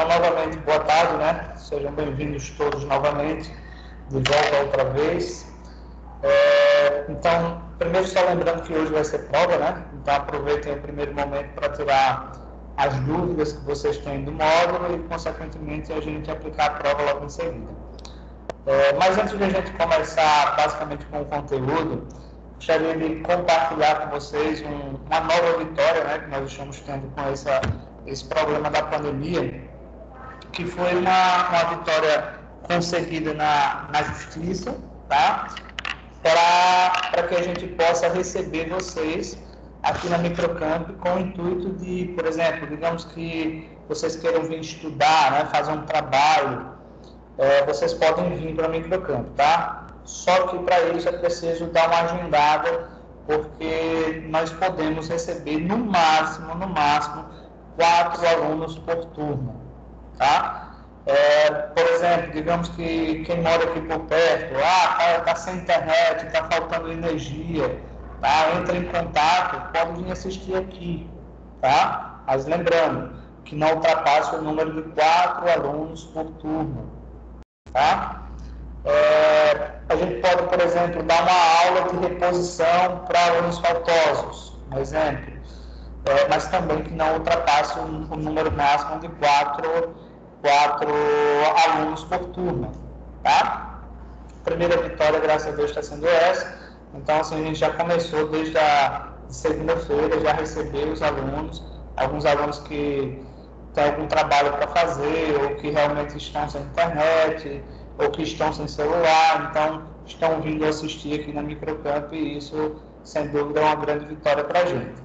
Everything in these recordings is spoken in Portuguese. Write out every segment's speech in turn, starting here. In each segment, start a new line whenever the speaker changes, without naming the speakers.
Então, novamente, boa tarde, né? Sejam bem-vindos todos novamente, de volta outra vez. Então, primeiro só lembrando que hoje vai ser prova, né? Então, aproveitem o primeiro momento para tirar as dúvidas que vocês têm do módulo e, consequentemente, a gente aplicar a prova logo em seguida. Mas antes de a gente começar, basicamente, com o conteúdo, gostaria de compartilhar com vocês uma nova vitória, né, que nós estamos tendo com esse problema da pandemia, que foi uma vitória conseguida na justiça, tá? Para que a gente possa receber vocês aqui na Microcamp com o intuito de, por exemplo, digamos que vocês queiram vir estudar, né, fazer um trabalho, vocês podem vir para a Microcamp, tá? Só que para isso é preciso dar uma agendada, porque nós podemos receber no máximo 4 alunos por turma, tá? Por exemplo, digamos que quem mora aqui por perto, tá sem internet, está faltando energia, tá? Entra em contato, pode vir assistir aqui, tá? Mas lembrando que não ultrapasse o número de 4 alunos por turma, tá? A gente pode, por exemplo, dar uma aula de reposição para alunos faltosos, um exemplo, mas também que não ultrapasse o número máximo de 4 alunos por turma, tá? A primeira vitória, graças a Deus, está sendo essa. Então, assim, a gente já começou desde a segunda-feira, já recebeu os alunos, alguns alunos que têm algum trabalho para fazer, ou que realmente estão sem internet, ou que estão sem celular, então estão vindo assistir aqui na Microcamp, e isso, sem dúvida, é uma grande vitória para a gente.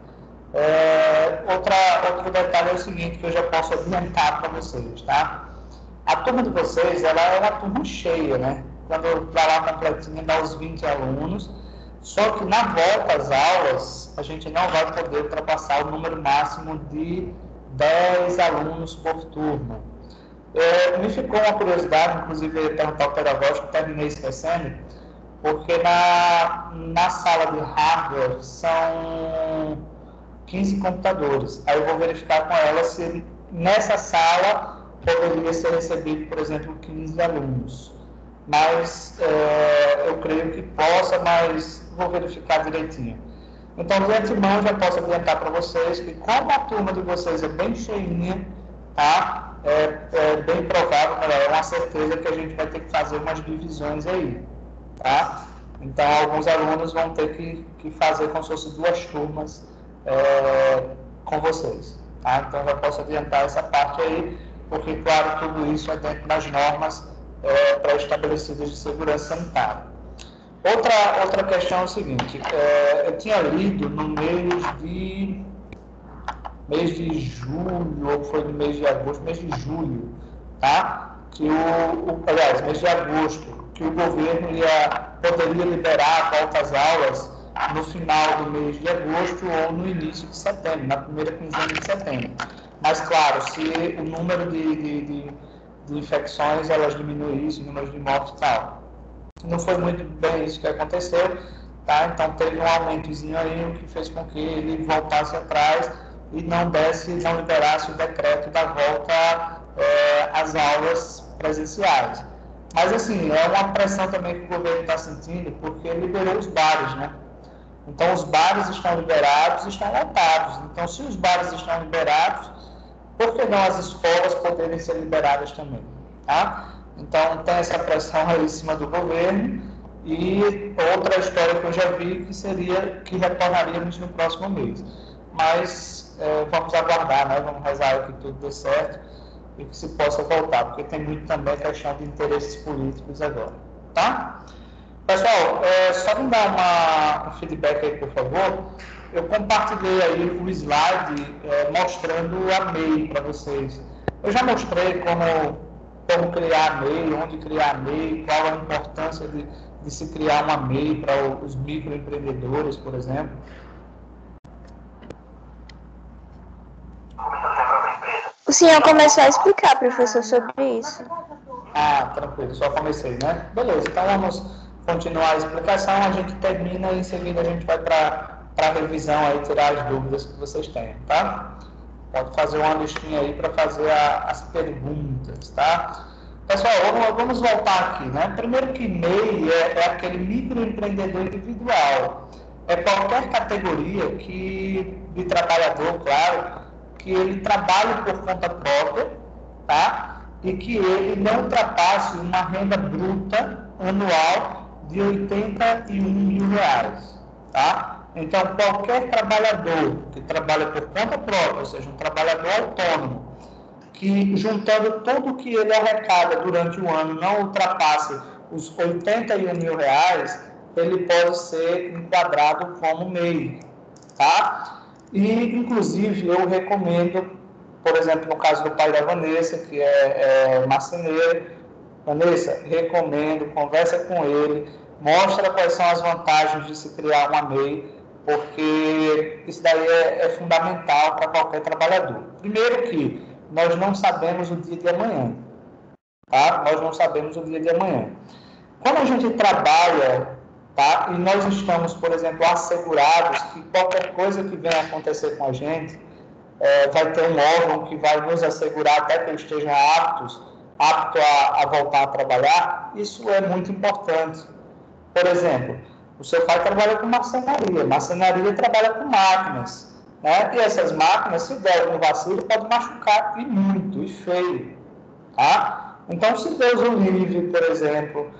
Outro detalhe é o seguinte, que eu já posso adiantar para vocês, tá? A turma de vocês, ela é uma turma cheia, né? Quando para lá completinha, dá os 20 alunos, só que na volta às aulas, a gente não vai poder ultrapassar o número máximo de 10 alunos por turma. Me ficou uma curiosidade, inclusive perguntar ao pedagógico, terminei esquecendo, porque na sala de hardware são 15 computadores. Aí eu vou verificar com ela se nessa sala poderia ser recebido, por exemplo, 15 alunos. Mas eu creio que possa, mas vou verificar direitinho. Então, de antemão, já posso adiantar para vocês que, como a turma de vocês é bem cheinha, tá? É bem provável, é uma certeza que a gente vai ter que fazer umas divisões aí, tá? Então, alguns alunos vão ter que fazer como se fosse 2 turmas com vocês, tá? Então, já posso adiantar essa parte aí, porque, claro, tudo isso é dentro das normas pré-estabelecidas de segurança sanitária. Outra questão é o seguinte, eu tinha lido no mês de julho, ou foi no mês de agosto, mês de julho, tá? Aliás, mês de agosto, que o governo poderia liberar a volta às aulas no final do mês de agosto ou no início de setembro, na primeira quinzena de setembro. Mas, claro, se o número de infecções, elas diminuíssem, o número de mortes e tal. Não foi muito bem isso que aconteceu, tá? Então, teve um aumentozinho aí, o que fez com que ele voltasse atrás e não liberasse o decreto da volta às aulas presenciais. Mas, assim, é uma pressão também que o governo está sentindo, porque liberou os bares, né? Então, os bares estão liberados e estão lotados. Então, se os bares estão liberados, por que não as escolas poderem ser liberadas também, tá? Então, tem essa pressão aí em cima do governo. E outra história que eu já vi que seria que retornaríamos no próximo mês. Mas vamos aguardar, né? Vamos rezar que tudo dê certo e que se possa voltar, porque tem muito também questão de interesses políticos agora, tá? Pessoal, só me dar um feedback aí, por favor. Eu compartilhei aí o slide mostrando a MEI para vocês. Eu já mostrei como criar a MEI, onde criar a MEI, qual a importância de se criar uma MEI para os microempreendedores, por exemplo.
O senhor começou a explicar, professor, sobre isso.
Tranquilo, só comecei, né? Beleza, então vamos continuar a explicação, a gente termina e em seguida a gente vai para a revisão aí, tirar as dúvidas que vocês tenham, tá? Pode fazer uma listinha aí para fazer as perguntas, tá? Pessoal, vamos voltar aqui, né? Primeiro que MEI é aquele microempreendedor individual. É qualquer categoria de trabalhador, claro, que ele trabalhe por conta própria, tá? E que ele não ultrapasse uma renda bruta anual de R$ 81.000, tá? Então, qualquer trabalhador que trabalha por conta própria, ou seja, um trabalhador autônomo, que juntando tudo que ele arrecada durante o ano não ultrapasse os R$ 81.000, ele pode ser enquadrado como MEI, tá? E, inclusive, eu recomendo, por exemplo, no caso do pai da Vanessa, que é marceneiro, Vanessa, recomendo, conversa com ele, mostra quais são as vantagens de se criar uma MEI, porque isso daí é fundamental para qualquer trabalhador. Primeiro que nós não sabemos o dia de amanhã, tá? Nós não sabemos o dia de amanhã. Quando a gente trabalha, tá? E nós estamos, por exemplo, assegurados que qualquer coisa que venha acontecer com a gente, vai ter um órgão que vai nos assegurar até que esteja apto a voltar a trabalhar, isso é muito importante. Por exemplo, o seu pai trabalha com marcenaria trabalha com máquinas, né? E essas máquinas, se der algum vacilo, pode machucar e muito, e feio, tá? Então, se Deus o livre, por exemplo,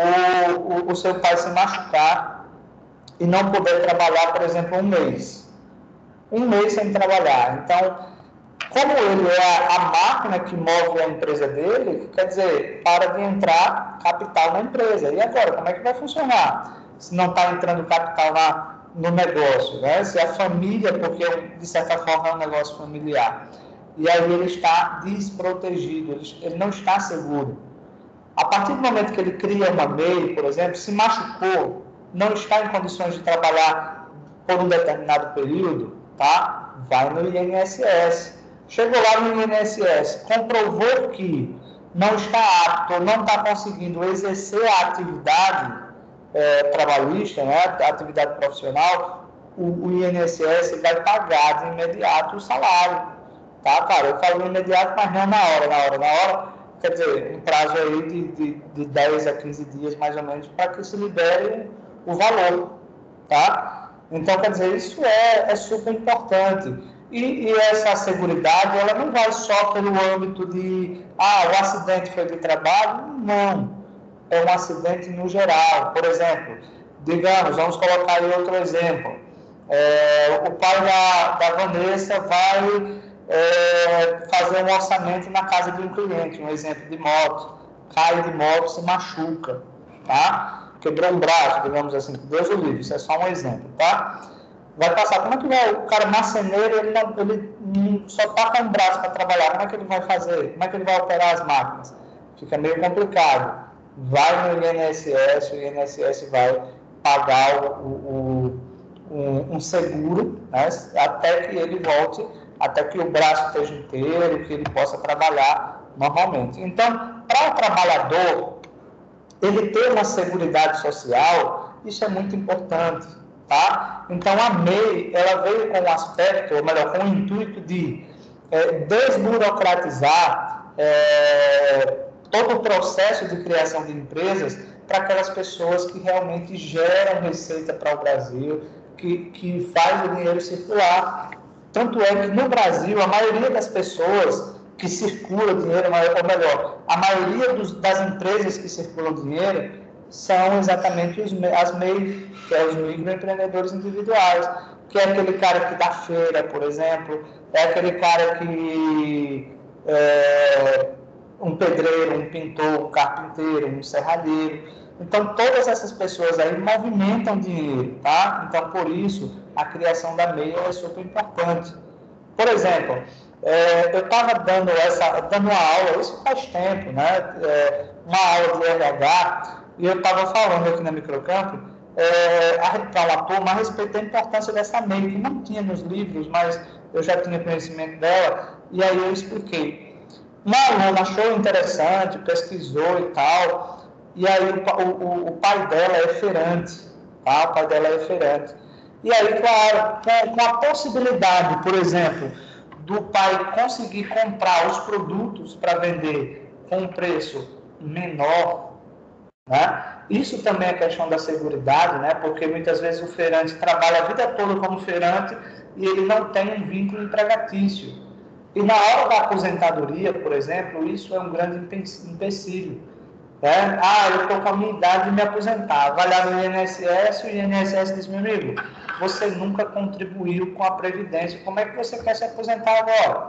o seu pai se machucar e não puder trabalhar, por exemplo, um mês sem trabalhar. Então, como ele é a máquina que move a empresa dele, quer dizer, para de entrar capital na empresa. E agora, como é que vai funcionar? Se não está entrando capital no negócio, né? Se a família, porque de certa forma é um negócio familiar, e aí ele está desprotegido, ele não está seguro. A partir do momento que ele cria uma MEI, por exemplo, se machucou, não está em condições de trabalhar por um determinado período, tá? Vai no INSS. Chegou lá no INSS, comprovou que não está apto, não está conseguindo exercer a atividade trabalhista, né, a atividade profissional, o INSS vai pagar de imediato o salário, tá, cara? Eu falo imediato, mas não na hora, quer dizer, um prazo aí de 10 a 15 dias, mais ou menos, para que se libere o valor, tá? Então, quer dizer, isso é super importante. E essa seguridade, ela não vai só pelo âmbito de, o acidente foi de trabalho, não. É um acidente no geral. Por exemplo, digamos, vamos colocar aí outro exemplo. O pai da Vanessa vai fazer um orçamento na casa de um cliente, um exemplo de moto. Cai de moto, se machuca, tá? Quebrou um braço, digamos assim, que Deus o livre, isso é só um exemplo, tá? Vai passar, como é que vai, o cara marceneiro, ele só tá com um braço para trabalhar, como é que ele vai fazer? Como é que ele vai operar as máquinas? Fica meio complicado. Vai no INSS, o INSS vai pagar um seguro, né, até que ele volte, até que o braço esteja inteiro, que ele possa trabalhar normalmente. Então, para o trabalhador, ele ter uma seguridade social, isso é muito importante, tá? Então, a MEI, ela veio com um aspecto, ou melhor, com o intuito de desburocratizar todo o processo de criação de empresas para aquelas pessoas que realmente geram receita para o Brasil, que faz o dinheiro circular. Tanto é que no Brasil, a maioria das pessoas que circula dinheiro, ou melhor, a maioria das empresas que circulam dinheiro são exatamente as MEI, que é os microempreendedores individuais, que é aquele cara que dá feira, por exemplo, é aquele cara que um pedreiro, um pintor, um carpinteiro, um serralheiro. Então, todas essas pessoas aí movimentam dinheiro, tá? Então, por isso, a criação da MEI é super importante. Por exemplo, eu estava dando uma aula, isso faz tempo, né? Uma aula de RH, e eu estava falando aqui na Microcampo, para uma turma a respeito da importância dessa MEI, que não tinha nos livros, mas eu já tinha conhecimento dela, e aí eu expliquei. Uma aluna achou interessante, pesquisou e tal, e aí o pai dela é feirante, tá? O pai dela é feirante. E aí, claro, com a possibilidade, por exemplo, do pai conseguir comprar os produtos para vender com um preço menor, né? Isso também é questão da seguridade, né? Porque muitas vezes o feirante trabalha a vida toda como feirante e ele não tem um vínculo empregatício. E na hora da aposentadoria, por exemplo, isso é um grande empecilho. Né? Eu estou com a minha idade de me aposentar. Vai lá no INSS, o INSS diz, meu amigo, você nunca contribuiu com a Previdência, como é que você quer se aposentar agora?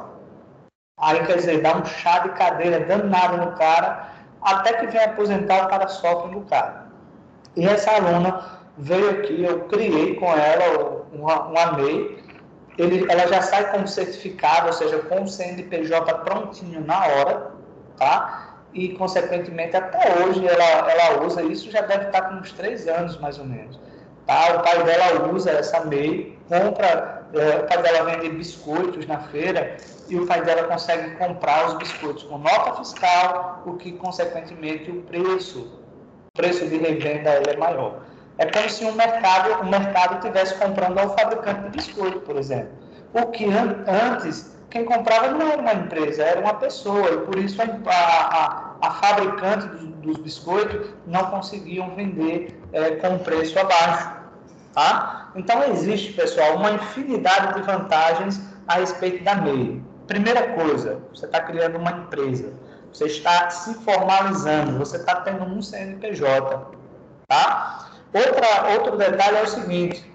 Aí, quer dizer, dá um chá de cadeira danado no cara, até que vem aposentar, o cara sofre do cara. E essa aluna veio aqui, eu criei com ela uma MEI, ela já sai com o certificado, ou seja, com o CNPJ prontinho na hora, tá? E, consequentemente, até hoje ela usa isso, já deve estar com uns 3 anos, mais ou menos. Tá? O pai dela usa essa MEI, o pai dela vende biscoitos na feira, e o pai dela consegue comprar os biscoitos com nota fiscal, o que, consequentemente, o preço de revenda é maior. É como se o mercado estivesse comprando ao fabricante de biscoito, por exemplo. O que antes, quem comprava não era uma empresa, era uma pessoa, e por isso a fabricante dos biscoitos não conseguiam vender com preço abaixo. Tá? Então, existe, pessoal, uma infinidade de vantagens a respeito da MEI. Primeira coisa, você está criando uma empresa, você está se formalizando, você está tendo um CNPJ. Tá? Outro detalhe é o seguinte,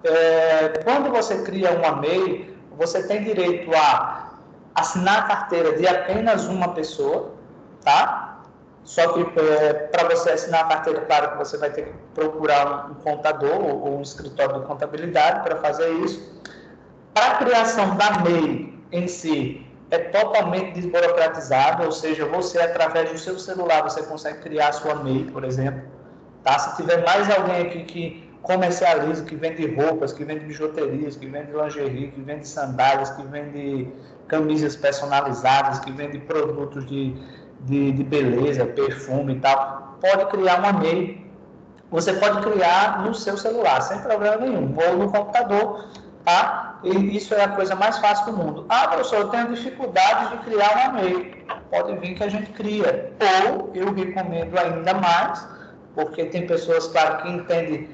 quando você cria uma MEI, você tem direito a assinar a carteira de apenas uma pessoa, tá? Só que para você assinar a carteira, claro que você vai ter que procurar um contador ou um escritório de contabilidade para fazer isso. Para a criação da MEI em si, é totalmente desburocratizado, ou seja, você, através do seu celular, você consegue criar a sua MEI, por exemplo. Tá? Se tiver mais alguém aqui que comercializa, que vende roupas, que vende bijuterias, que vende lingerie, que vende sandálias, que vende camisas personalizadas, que vende produtos de beleza, perfume e tal, pode criar uma MEI. Você pode criar no seu celular, sem problema nenhum, ou no computador, tá? E isso é a coisa mais fácil do mundo. Professor, eu tenho dificuldade de criar uma MEI. Pode vir que a gente cria. Ou eu recomendo ainda mais, porque tem pessoas, claro, que entendem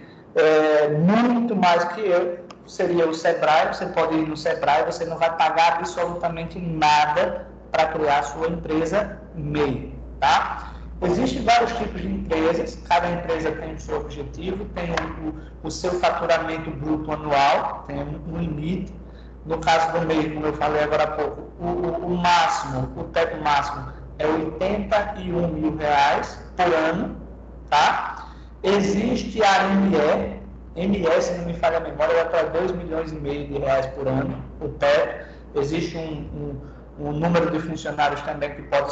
muito mais que eu, seria o Sebrae. Você pode ir no Sebrae, você não vai pagar absolutamente nada para criar a sua empresa MEI, tá? Existem vários tipos de empresas, cada empresa tem o seu objetivo, tem o seu faturamento bruto anual, tem um limite. No caso do MEI, como eu falei agora há pouco, o teto máximo é R$81 mil por ano, tá? Existe a ME, se não me falha a memória, vai para R$2,5 milhões por ano, o teto. Existe um número de funcionários também que pode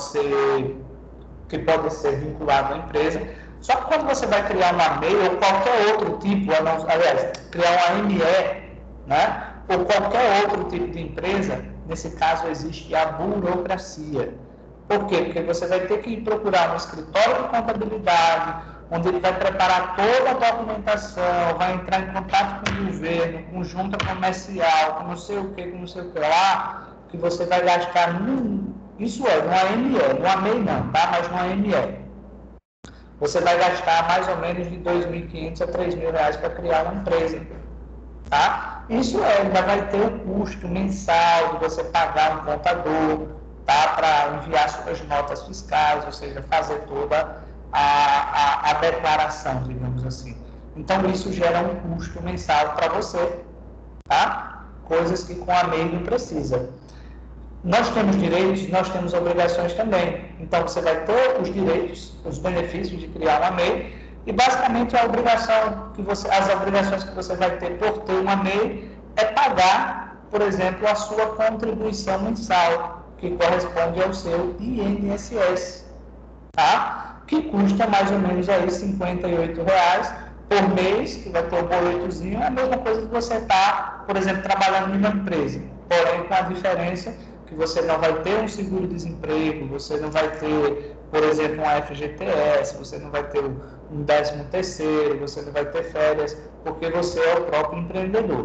ser vinculado à empresa. Só que quando você vai criar uma MEI ou qualquer outro tipo, criar uma ME, né, ou qualquer outro tipo de empresa, nesse caso existe a burocracia. Por quê? Porque você vai ter que procurar um escritório de contabilidade, onde ele vai preparar toda a documentação, vai entrar em contato com o governo, com junta comercial, com não sei o que lá, que você vai gastar numa ME, numa MEI não, tá? Mas numa ME. Você vai gastar mais ou menos de R$2.500 a R$3.000 para criar uma empresa, tá? Isso ainda vai ter o custo mensal de você pagar um contador, tá? Para enviar suas notas fiscais, ou seja, fazer toda a declaração, digamos assim. Então, isso gera um custo mensal para você, tá? Coisas que com a MEI não precisa. Nós temos direitos, nós temos obrigações também. Então, você vai ter os direitos, os benefícios de criar uma MEI e, basicamente, as obrigações que você vai ter por ter uma MEI é pagar, por exemplo, a sua contribuição mensal, que corresponde ao seu INSS, tá? Que custa mais ou menos aí R$58 por mês, que vai ter o boletozinho. É a mesma coisa que você está, por exemplo, trabalhando em uma empresa, porém com a diferença que você não vai ter um seguro-desemprego, você não vai ter, por exemplo, um FGTS, você não vai ter um 13º, você não vai ter férias, porque você é o próprio empreendedor.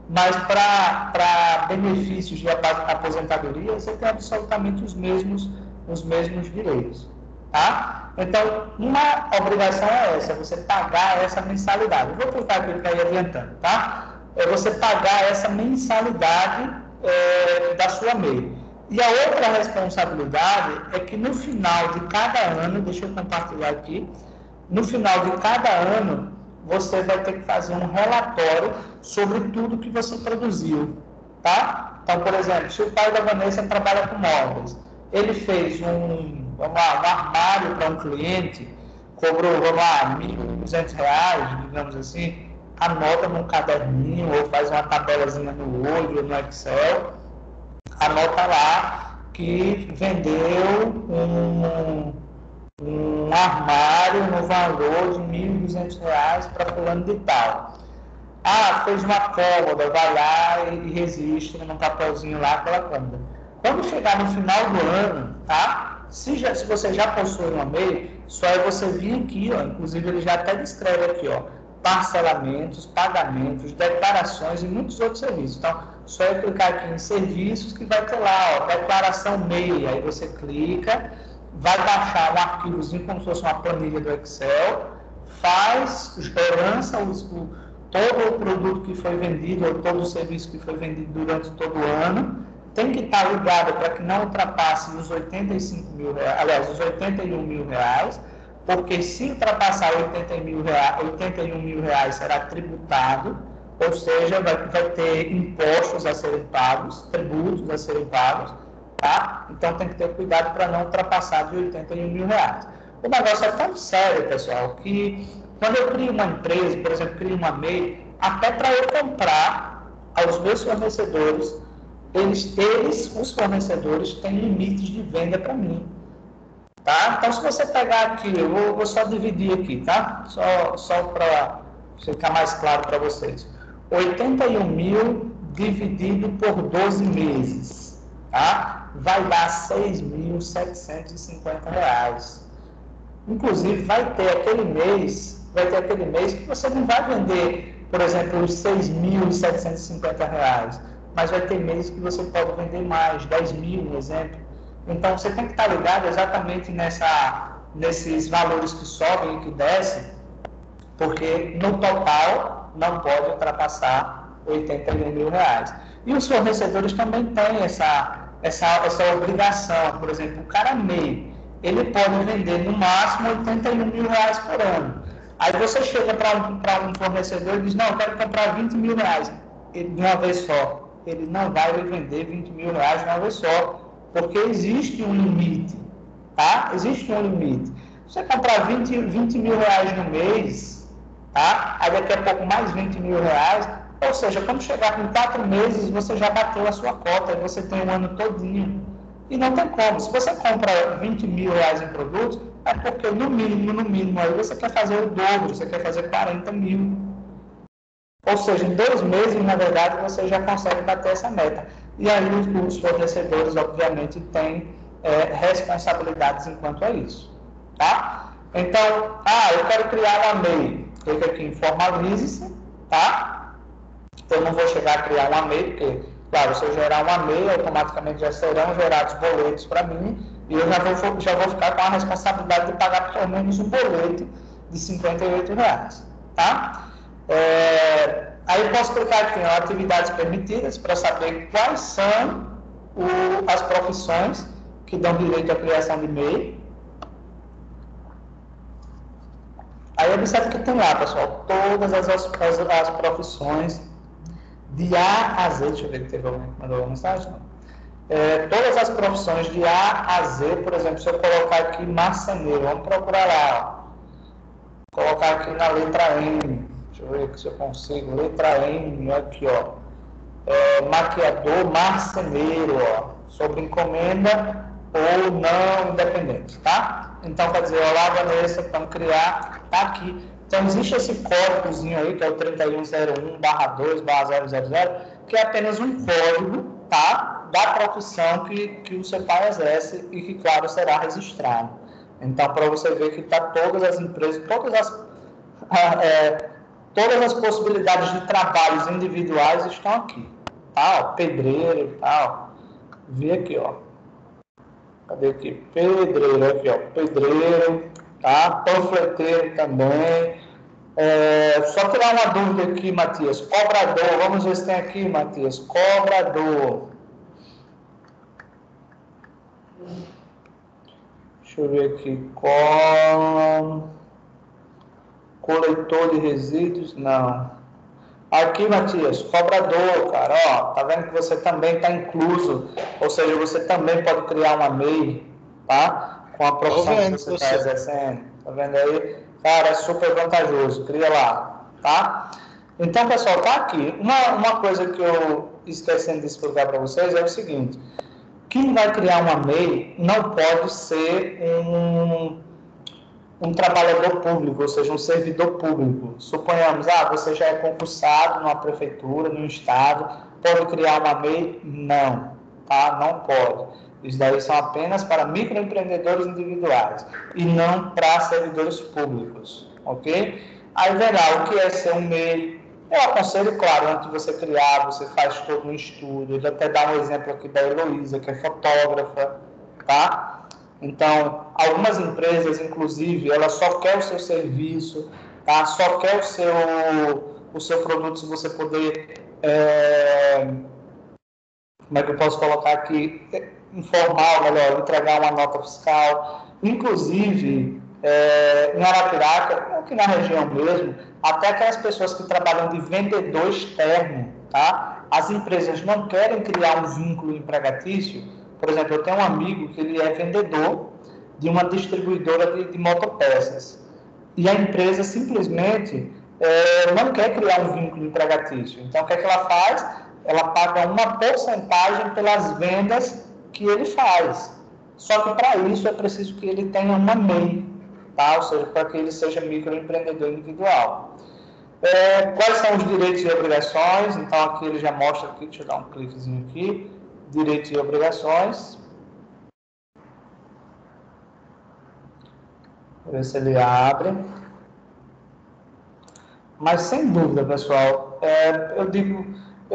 mas para benefícios de aposentadoria, você tem absolutamente os mesmos direitos, tá? Então, uma obrigação é essa, você pagar essa mensalidade. Eu vou clicar aqui para ir adiantando, tá? É você pagar essa mensalidade da sua MEI. E a outra responsabilidade é que no final de cada ano, deixa eu compartilhar aqui, no final de cada ano, você vai ter que fazer um relatório sobre tudo que você produziu, tá? Então, por exemplo, se o pai da Vanessa trabalha com móveis, ele fez um armário para um cliente, cobrou, vamos lá, R$ 1.200, digamos assim, anota num caderninho ou faz uma tabelazinha no Word ou no Excel, anota lá que vendeu um armário no valor de R$ 1.200 para fulano de tal. Ah, fez uma cômoda, vai lá e registra num papelzinho lá aquela cômoda. Quando chegar no final do ano, tá? Se você já possui uma MEI, só é você vir aqui, ó, inclusive ele já até descreve aqui, ó, parcelamentos, pagamentos, declarações e muitos outros serviços. Então, só é clicar aqui em serviços que vai ter lá, ó, declaração MEI, aí você clica, vai baixar um arquivozinho como se fosse uma planilha do Excel, lança todo o produto que foi vendido, ou todo o serviço que foi vendido durante todo o ano, tem que estar ligado para que não ultrapasse os R$ 81 mil, porque se ultrapassar R$ 81 mil será tributado, ou seja, vai ter impostos a serem pagos, tributos a serem pagos, tá? Então tem que ter cuidado para não ultrapassar de R$ 81 mil. O negócio é tão sério, pessoal, que quando eu crio uma empresa, por exemplo, crio uma MEI, até para eu comprar aos meus fornecedores, os fornecedores têm limites de venda para mim, tá? Então, se você pegar aqui, eu vou só dividir aqui, tá? Só para ficar mais claro para vocês. 81 mil dividido por 12 meses, tá? Vai dar R$ 6.750. Inclusive, vai ter aquele mês que você não vai vender, por exemplo, os R$ 6.750, mas vai ter meses que você pode vender mais, 10 mil, por exemplo. Então, você tem que estar ligado exatamente nesses valores que sobem e que descem, porque no total não pode ultrapassar R$ 81 mil. E os fornecedores também têm essa obrigação. Por exemplo, o cara MEI, ele pode vender no máximo R$ 81 mil por ano. Aí você chega para um fornecedor e diz, não, eu quero comprar R$ 20 mil de uma vez só. Ele não vai vender R$ 20 mil de uma vez só, porque existe um limite, tá? Existe um limite. Você comprar 20 mil no mês, tá? Aí daqui a pouco mais R$ 20 mil, ou seja, quando chegar com 4 meses, você já bateu a sua cota, e você tem um ano todinho. E não tem como. Se você compra R$ 20 mil em produtos, é porque no mínimo, aí você quer fazer o dobro, você quer fazer 40 mil. Ou seja, em 2 meses, na verdade, você já consegue bater essa meta. E aí os fornecedores, obviamente, têm responsabilidades enquanto a isso. Tá? Então, eu quero criar uma MEI. Clica aqui em formalize-se, tá? Eu não vou chegar a criar uma MEI, porque, claro, se eu gerar uma MEI, automaticamente já serão gerados boletos para mim, e eu já vou ficar com a responsabilidade de pagar pelo menos um boleto de R$ 58, tá? Aí eu posso clicar aqui em atividades permitidas para saber quais são as profissões que dão direito à criação de MEI. Aí observe que tem lá, pessoal, todas as profissões de A a Z. Deixa eu ver que teve alguém que mandou uma mensagem. Todas as profissões de A a Z, por exemplo, se eu colocar aqui marceneiro, vamos procurar lá, ó. Colocar aqui na letra M. Deixa eu ver aqui se eu consigo. Letra M, aqui, ó. Maquiador, marceneiro, ó. Sobre encomenda ou não independente, tá? Então, quer dizer, olá, Vanessa, vamos criar, tá aqui. Então, existe esse códigozinho aí, que é o 3101/2/000, que é apenas um código, tá? Da profissão que o seu pai exerce e que, claro, será registrado. Então, para você ver que está todas as empresas, Todas as possibilidades de trabalhos individuais estão aqui, tá? Ó, pedreiro e tal. Vi aqui, ó. Cadê aqui? Pedreiro, aqui, ó. Pedreiro, tá? Panfleteiro também. Só tirar uma dúvida aqui, Matias. Cobrador, vamos ver se tem aqui, Matias. Cobrador. Deixa eu ver aqui. Coletor de resíduos, não. Aqui, Matias, cobrador, cara, ó, tá vendo que você também está incluso, ou seja, você também pode criar uma MEI, tá? Com a profissão que você está exercendo, tá vendo aí? Cara, é super vantajoso, cria lá, tá? Então, pessoal, tá aqui. Uma coisa que eu esquecendo de explicar para vocês é o seguinte, quem vai criar uma MEI não pode ser um trabalhador público, ou seja, um servidor público. Suponhamos, você já é concursado numa prefeitura, num estado, pode criar uma MEI? Não, tá? Não pode. Isso daí são apenas para microempreendedores individuais e não para servidores públicos, ok? Aí verá o que é ser um MEI. Eu aconselho, claro, antes de você criar, você faz todo um estudo. Eu vou até dar um exemplo aqui da Heloísa, que é fotógrafa, tá? Então, algumas empresas, inclusive, elas só querem o seu serviço, tá? Só quer o seu produto se você poder, como é que eu posso colocar aqui, informar, melhor, entregar uma nota fiscal. Inclusive, em Arapiraca, aqui na região mesmo, até aquelas pessoas que trabalham de vendedor externo, tá? As empresas não querem criar um vínculo empregatício. Por exemplo, eu tenho um amigo que ele é vendedor de uma distribuidora de motopeças. E a empresa simplesmente não quer criar um vínculo empregatício. Então, o que é que ela faz? Ela paga uma porcentagem pelas vendas que ele faz. Só que para isso é preciso que ele tenha uma MEI, tá? Ou seja, para que ele seja microempreendedor individual. Quais são os direitos e obrigações? Então, aqui ele já mostra aqui, deixa eu dar um cliquezinho aqui. Direitos e obrigações. Vou ver se ele abre. Mas, sem dúvida, pessoal, eu digo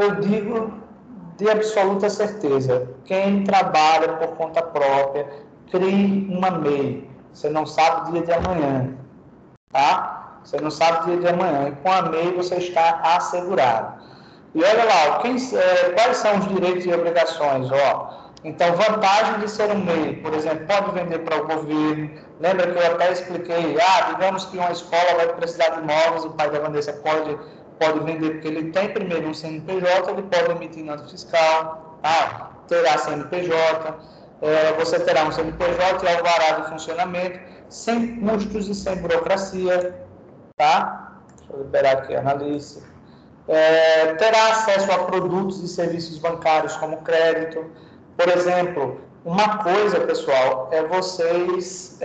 de absoluta certeza, quem trabalha por conta própria, crie uma MEI. Você não sabe o dia de amanhã, tá? Você não sabe o dia de amanhã. E com a MEI você está assegurado. E olha lá, quais são os direitos e obrigações? Então, vantagem de ser um MEI, por exemplo, pode vender para o governo. Lembra que eu até expliquei, digamos que uma escola vai precisar de imóveis, o pai da Vanessa pode vender, porque ele tem primeiro um CNPJ, ele pode emitir nota fiscal, terá CNPJ, você terá um CNPJ e alvará de funcionamento, sem custos e sem burocracia, tá? Deixa eu liberar aqui a analista. Terá acesso a produtos e serviços bancários como crédito. Por exemplo, uma coisa, pessoal, é vocês,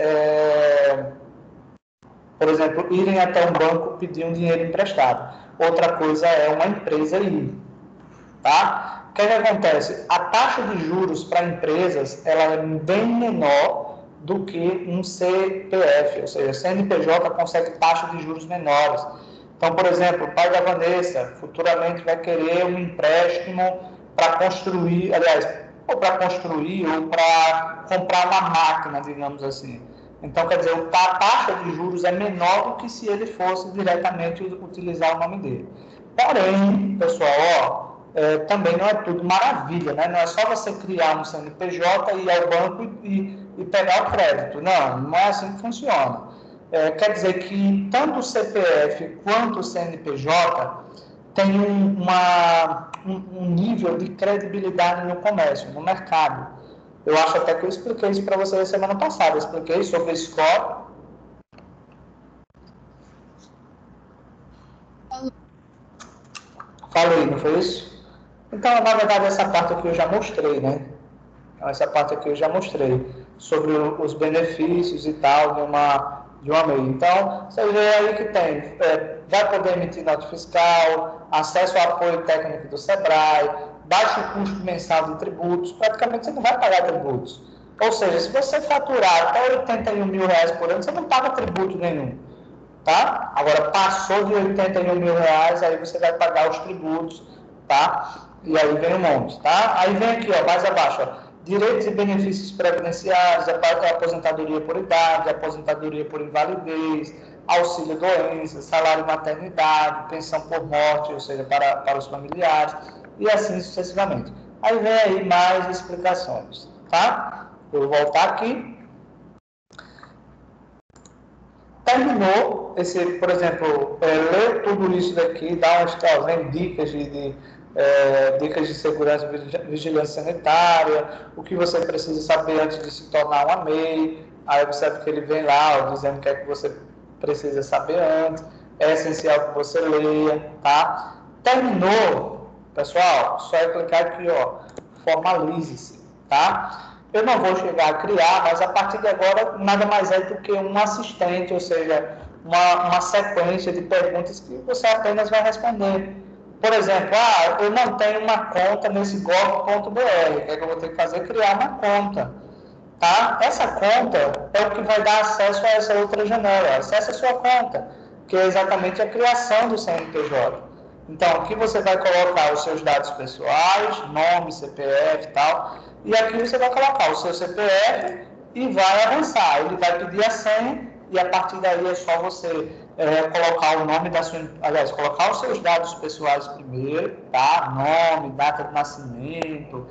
por exemplo, irem até um banco pedir um dinheiro emprestado. Outra coisa é uma empresa ir, tá? O que acontece? A taxa de juros para empresas, ela é bem menor do que um CPF, ou seja, CNPJ consegue taxa de juros menores. Então, por exemplo, o pai da Vanessa futuramente vai querer um empréstimo para construir, ou para comprar uma máquina, digamos assim. Então, quer dizer, a taxa de juros é menor do que se ele fosse diretamente utilizar o nome dele. Porém, pessoal, também não é tudo maravilha, né? Não é só você criar um CNPJ, ir ao banco e pegar o crédito. Não é assim que funciona. Quer dizer que tanto o CPF quanto o CNPJ tem um nível de credibilidade no comércio, no mercado. Eu acho até que eu expliquei isso para vocês semana passada. Eu expliquei sobre a score. Falei, não foi isso? Então, na verdade, essa parte aqui eu já mostrei, né? Essa parte aqui eu já mostrei sobre os benefícios e tal de uma MEI. Então, você vê aí que tem, vai poder emitir nota fiscal, acesso ao apoio técnico do SEBRAE, baixo custo mensal de tributos, praticamente você não vai pagar tributos. Ou seja, se você faturar até R$81 mil por ano, você não paga tributo nenhum. tá? Agora, passou de 81 mil reais, aí você vai pagar os tributos, tá? E aí vem um monte, tá? Aí vem aqui, ó, mais abaixo, ó, direitos e benefícios previdenciários, aposentadoria por idade, aposentadoria por invalidez, auxílio doença, salário maternidade, pensão por morte, ou seja, para os familiares, e assim sucessivamente. Aí vem aí mais explicações, tá? Eu vou voltar aqui. Terminou esse, por exemplo, ler tudo isso daqui, dar umas dicas dicas de segurança e vigilância sanitária, o que você precisa saber antes de se tornar uma MEI. Aí observe que ele vem lá, ó, dizendo o que é que você precisa saber antes. É essencial que você leia, tá? Terminou, pessoal, só é clicar aqui, ó, formalize-se, tá? Eu não vou chegar a criar, mas a partir de agora nada mais é do que um assistente, ou seja, uma sequência de perguntas que você apenas vai responder. Por exemplo, eu não tenho uma conta nesse gov.br, o que é que eu vou ter que fazer? Criar uma conta. Tá? Essa conta é o que vai dar acesso a essa outra janela. Acesse a sua conta, que é exatamente a criação do CNPJ. Então, aqui você vai colocar os seus dados pessoais, nome, CPF e tal, e aqui você vai colocar o seu CPF e vai avançar. Ele vai pedir a senha e a partir daí é só você colocar o nome da sua... Aliás, colocar os seus dados pessoais primeiro, tá? Nome, data de nascimento,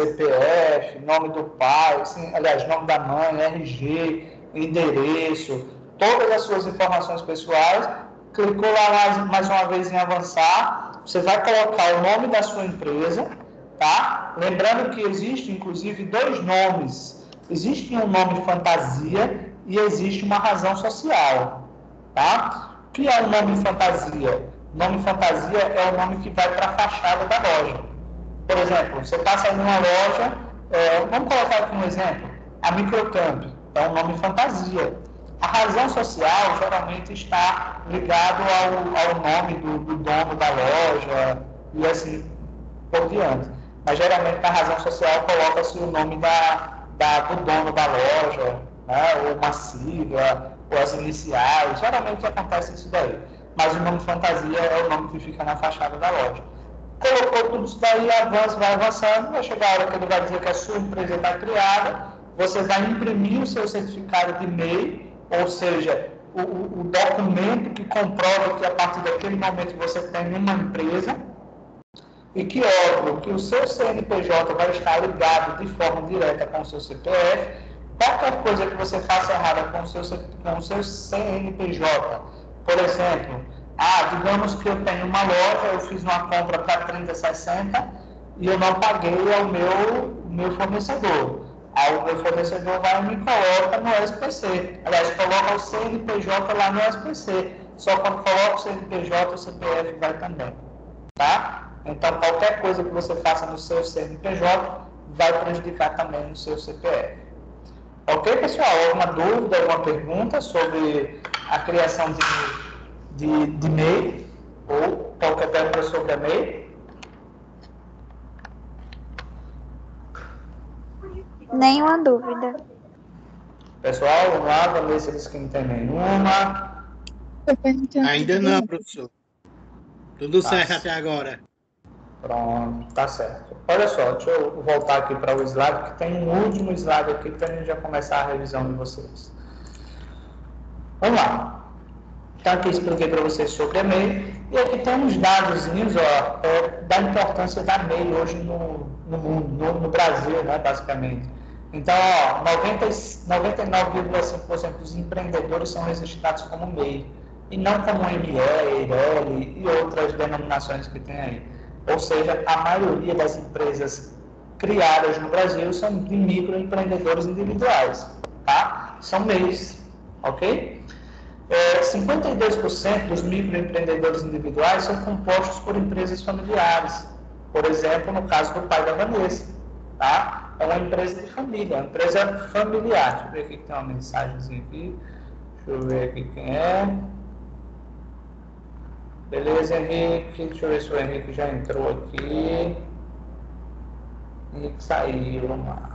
CPF, nome do pai, assim, aliás, nome da mãe, RG, endereço, todas as suas informações pessoais. Clicou lá mais uma vez em avançar, você vai colocar o nome da sua empresa, tá? Lembrando que existe, inclusive, dois nomes. Existe um nome fantasia e existe uma razão social, tá? O que é o nome fantasia? O nome fantasia é o nome que vai para a fachada da loja. Por exemplo, você passa em uma loja, vamos colocar aqui um exemplo, a Microcamp, é um nome fantasia. A razão social geralmente está ligado ao nome do dono da loja e assim por diante. Mas geralmente na razão social coloca-se o nome do dono da loja, né, ou uma sigla, ou as iniciais, geralmente acontece isso daí. Mas o nome fantasia é o nome que fica na fachada da loja. Colocou tudo isso daí, avança, vai avançando, vai chegar a hora que ele vai dizer que a sua empresa está criada, você vai imprimir o seu certificado de MEI, ou seja, o documento que comprova que a partir daquele momento você tem uma empresa, e que, óbvio, que o seu CNPJ vai estar ligado de forma direta com o seu CPF. Qualquer coisa que você faça errada com o seu CNPJ, por exemplo, digamos que eu tenho uma loja, eu fiz uma compra para 30,60 e eu não paguei ao meu fornecedor. Aí o meu fornecedor vai e me coloca no SPC. Aliás, coloca o CNPJ lá no SPC. Só quando coloca o CNPJ, o CPF vai também. Tá? Então, qualquer coisa que você faça no seu CNPJ vai prejudicar também no seu CPF. Ok, pessoal? Alguma dúvida, alguma pergunta sobre a criação de MEI ou qualquer pergunta sobre a MEI?
Nenhuma dúvida.
Pessoal, vamos lá, vamos ver se eles que não tem nenhuma.
Ainda não, professor. Tudo certo até agora.
Pronto, tá certo. Olha só, deixa eu voltar aqui para o slide, que tem um último slide aqui para a gente já começar a revisão de vocês. Vamos lá. Então, aqui eu expliquei para vocês sobre a MEI, e aqui tem uns dados da importância da MEI hoje no mundo, no Brasil, né, basicamente. Então, 99,5% dos empreendedores são registrados como MEI, e não como ME, EIRELI e outras denominações que tem aí. Ou seja, a maioria das empresas criadas no Brasil são de microempreendedores individuais, tá? São MEIs, ok? 52% dos microempreendedores individuais são compostos por empresas familiares. Por exemplo, no caso do pai da Vanessa, tá? É uma empresa de família, uma empresa familiar. Deixa eu ver aqui que tem uma mensagenzinha aqui. Deixa eu ver aqui quem é. Beleza, Henrique. Deixa eu ver se o Henrique já entrou aqui. Henrique saiu, vamos lá.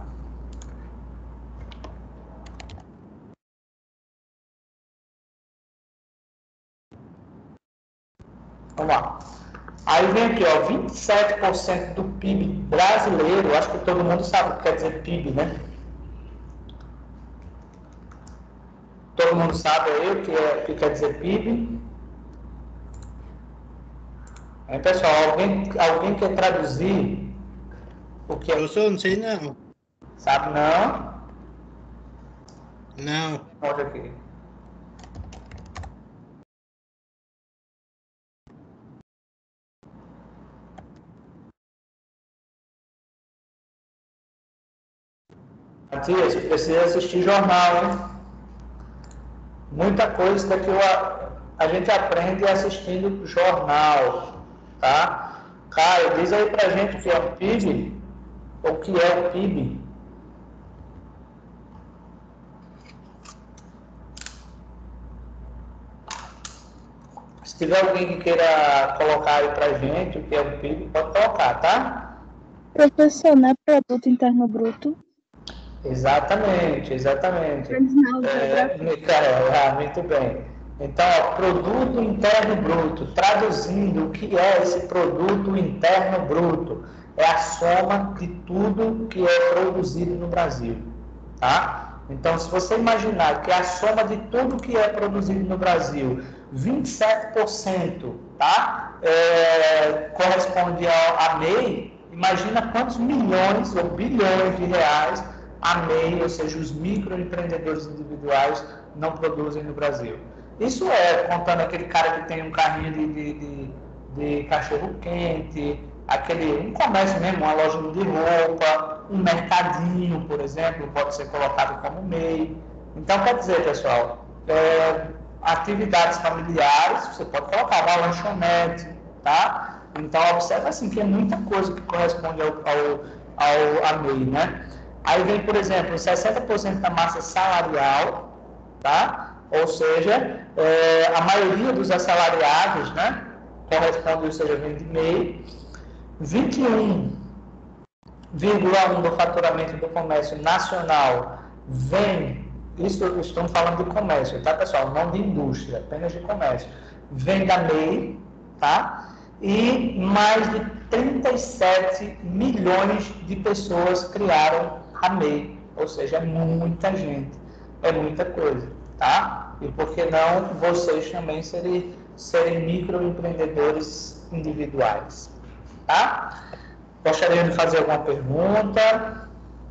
Vamos lá. Aí vem aqui, ó, 27% do PIB brasileiro, acho que todo mundo sabe o que quer dizer PIB, né? Todo mundo sabe aí o que quer dizer PIB? Aí, pessoal, alguém quer traduzir o que é?
Professor, não sei não.
Sabe não?
Não.
Olha aqui. Matias, precisa assistir jornal, hein? Muita coisa daqui a gente aprende assistindo jornal, tá? Caio, diz aí pra gente o que é o PIB, o que é o PIB. Se tiver alguém que queira colocar aí pra gente o que é o PIB, pode colocar, tá?
Professor, não é produto interno bruto?
Exatamente. Micael, muito bem. Então, ó, produto interno bruto, traduzindo, o que é esse produto interno bruto? É a soma de tudo que é produzido no Brasil, tá? Então, se você imaginar que a soma de tudo que é produzido no Brasil, 27%, tá? Corresponde a MEI, imagina quantos milhões ou bilhões de reais a MEI, ou seja, os microempreendedores individuais, não produzem no Brasil. Isso é contando aquele cara que tem um carrinho de cachorro-quente, um comércio mesmo, uma loja de roupa, um mercadinho, por exemplo, pode ser colocado como MEI. Então, quer dizer, pessoal, atividades familiares, você pode colocar uma lanchonete, tá? Então, observa assim, que é muita coisa que corresponde ao MEI, né? Aí vem, por exemplo, 60% da massa salarial, tá? Ou seja, a maioria dos assalariados, né? Corresponde, ou seja, vem de MEI. 21,1% do faturamento do comércio nacional vem, isso estamos falando de comércio, tá, pessoal? Não de indústria, apenas de comércio. Vem da MEI, tá? E mais de 37 milhões de pessoas criaram a MEI, ou seja, é muita gente, é muita coisa, tá? E por que não vocês também serem microempreendedores individuais, tá? Gostaria de fazer alguma pergunta?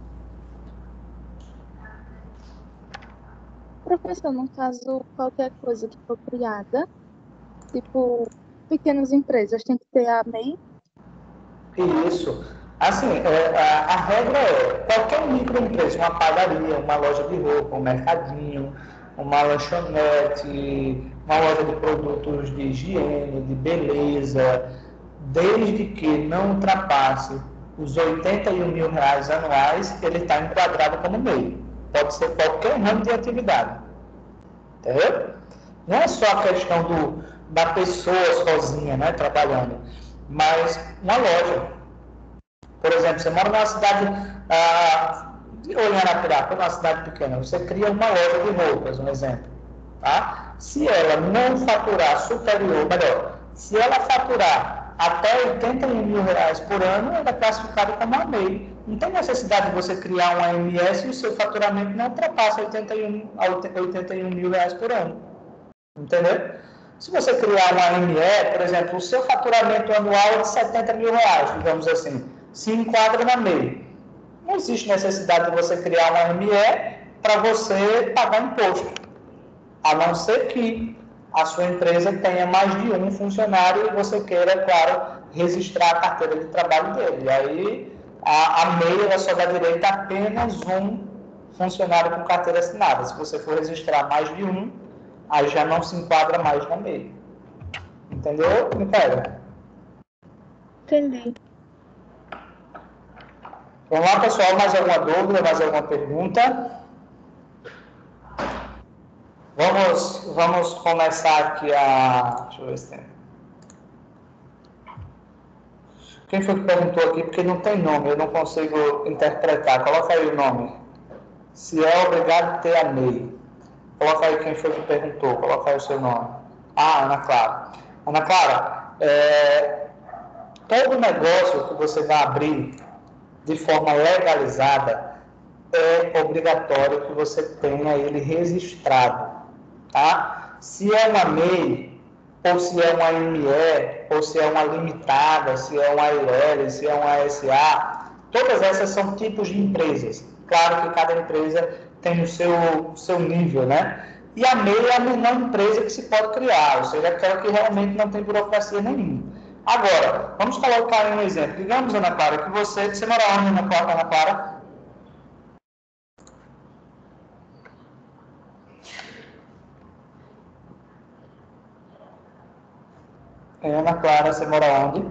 Professor, no caso, qualquer coisa que for criada, tipo, pequenas empresas, tem que ter a MEI?
Isso. Assim, a regra é, qualquer microempresa, uma padaria, uma loja de roupa, um mercadinho, uma lanchonete, uma loja de produtos de higiene, de beleza, desde que não ultrapasse os R$ 81 mil anuais, ele está enquadrado como MEI. Pode ser qualquer ramo de atividade. Entendeu? Não é só a questão da pessoa sozinha, né, trabalhando, mas uma loja. Por exemplo, você mora numa cidade de Olhanapiraca, uma cidade pequena, você cria uma loja de roupas, um exemplo. Tá? Se ela não faturar superior, melhor, se ela faturar até R$ 81 mil por ano, ela é classificada como a MEI. Não tem necessidade de você criar uma AMS e o seu faturamento não ultrapassa R$ 81 mil por ano. Entendeu? Se você criar uma ME, por exemplo, o seu faturamento anual é de R$ 70 mil, digamos assim, se enquadra na MEI. Não existe necessidade de você criar uma ME para você pagar imposto, a não ser que a sua empresa tenha mais de um funcionário e você queira, claro, registrar a carteira de trabalho dele. E aí a MEI ela só dá direito a apenas um funcionário com carteira assinada. Se você for registrar mais de um, aí já não se enquadra mais na MEI. Entendeu, Micaela?
Entendi.
Vamos lá, pessoal, mais alguma dúvida, mais alguma pergunta? Vamos começar aqui Deixa eu ver se tem. Quem foi que perguntou aqui? Porque não tem nome, eu não consigo interpretar. Coloca aí o nome. Se é obrigado a ter a MEI. Coloca aí quem foi que perguntou. Coloca aí o seu nome. Ana Clara. Ana Clara, Todo negócio que você vai abrir de forma legalizada é obrigatório que você tenha ele registrado, tá? Se é uma MEI, ou se é uma ME, ou se é uma limitada, se é uma IL, se é uma SA, todas essas são tipos de empresas. Claro que cada empresa tem o seu nível, né? E a MEI é a menor empresa que se pode criar, ou seja, aquela que realmente não tem burocracia nenhuma. Agora, vamos colocar um exemplo. Digamos, Ana Clara, que você mora onde, Ana Clara? Ana Clara, você mora onde?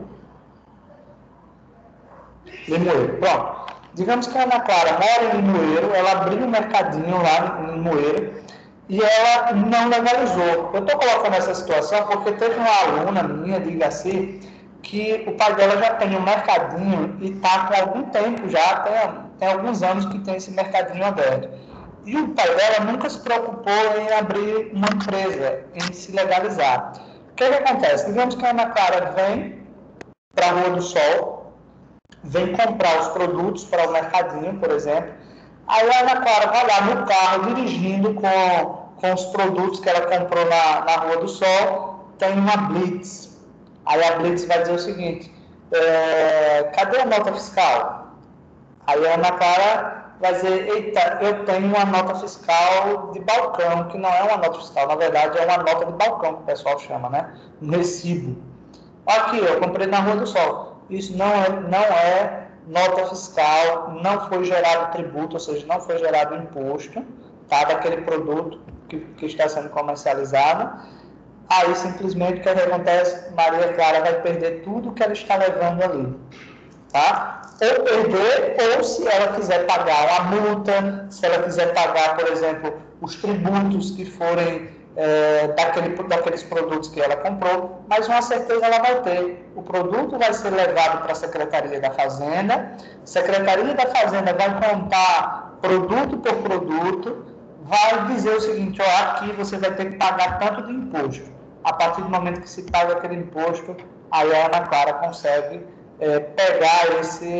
Limoeiro. Pronto. Digamos que a Ana Clara mora em Limoeiro, ela abriu um mercadinho lá em Limoeiro e ela não legalizou. Eu estou colocando essa situação porque teve uma aluna minha de Igaci que o pai dela já tem um mercadinho e está com algum tempo já, tem alguns anos que tem esse mercadinho aberto. E o pai dela nunca se preocupou em abrir uma empresa, em se legalizar. O que acontece? Digamos que a Ana Clara vem para a Rua do Sol, vem comprar os produtos para o mercadinho, por exemplo, aí a Ana Clara vai lá no carro, dirigindo com os produtos que ela comprou na Rua do Sol, tem uma Blitz. Aí a Blitz vai dizer o seguinte, cadê a nota fiscal? Aí a Ana Clara vai dizer, eita, eu tenho uma nota fiscal de balcão, que não é uma nota fiscal, na verdade é uma nota de balcão, que o pessoal chama, né? Um recibo. Aqui, eu comprei na Rua do Sol. Isso não é nota fiscal, não foi gerado tributo, ou seja, não foi gerado imposto, tá? Daquele produto que está sendo comercializado. Aí, simplesmente, o que acontece? Maria Clara vai perder tudo que ela está levando ali, tá? Ou perder, ou se ela quiser pagar uma multa, se ela quiser pagar, por exemplo, os tributos que forem daqueles produtos que ela comprou, mas uma certeza ela vai ter. O produto vai ser levado para a Secretaria da Fazenda, a Secretaria da Fazenda vai contar produto por produto, vai dizer o seguinte, aqui você vai ter que pagar tanto de imposto. A partir do momento que se paga aquele imposto, aí a Ana Clara consegue pegar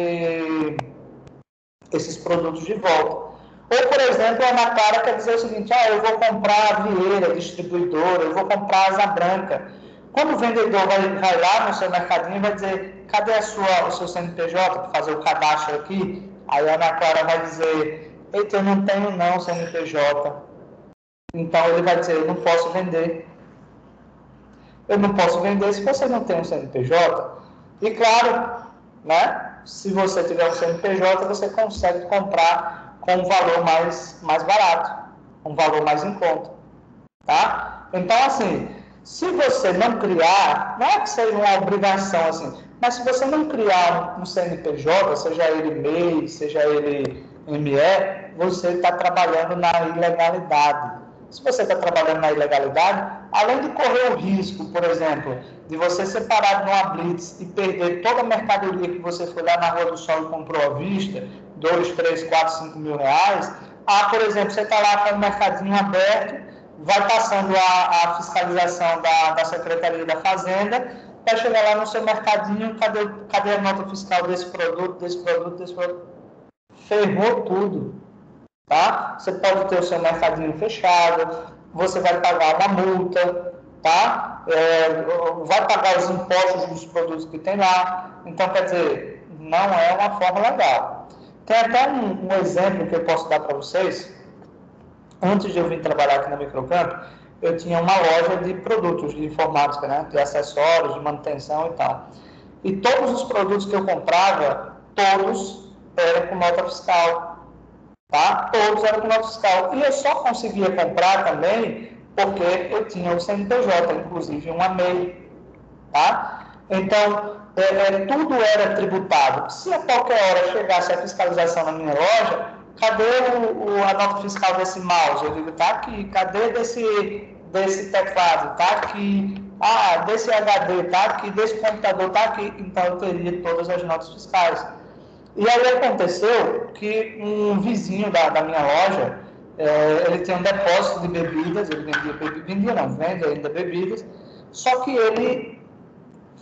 esses produtos de volta. Ou, por exemplo, a Ana Clara quer dizer o seguinte, eu vou comprar a Vieira, distribuidora, eu vou comprar a Asa Branca. Quando o vendedor vai lá no seu mercadinho e vai dizer, cadê o seu CNPJ para fazer o cadastro aqui? Aí a Ana Clara vai dizer, eita, eu não tenho não CNPJ. Então ele vai dizer, eu não posso vender. Eu não posso vender se você não tem um CNPJ. E claro, né, se você tiver um CNPJ, você consegue comprar com um valor mais barato, um valor mais em conta, tá? Então, assim, se você não criar, não é que seja uma obrigação, assim, mas se você não criar um CNPJ, seja ele MEI, seja ele ME, você está trabalhando na ilegalidade. Se você está trabalhando na ilegalidade, além de correr o risco, por exemplo, de você ser parado numa blitz e perder toda a mercadoria que você foi lá na Rua do Sol e comprou à vista, 2, 3, 4, 5 mil reais, por exemplo, você está lá com o mercadinho aberto, vai passando a fiscalização da Secretaria da Fazenda, vai chegar lá no seu mercadinho, cadê a nota fiscal desse produto? Ferrou tudo. Tá? Você pode ter o seu mercadinho fechado, você vai pagar uma multa, tá? Vai pagar os impostos dos produtos que tem lá. Então, quer dizer, não é uma forma legal. Tem até um exemplo que eu posso dar para vocês. Antes de eu vir trabalhar aqui na Microcamp, eu tinha uma loja de produtos de informática, né? De acessórios, de manutenção e tal. E todos os produtos que eu comprava, todos eram com nota fiscal. Tá? Todos eram com nota fiscal. E eu só conseguia comprar também porque eu tinha o CNPJ, inclusive uma MEI. Tá? Então, tudo era tributado. Se a qualquer hora chegasse a fiscalização na minha loja, cadê a nota fiscal desse mouse? Eu digo, tá aqui. Cadê desse teclado? Tá aqui. Desse HD, tá aqui. Desse computador, tá aqui. Então, eu teria todas as notas fiscais. E aí aconteceu que um vizinho da minha loja, ele tinha um vende ainda bebidas, só que ele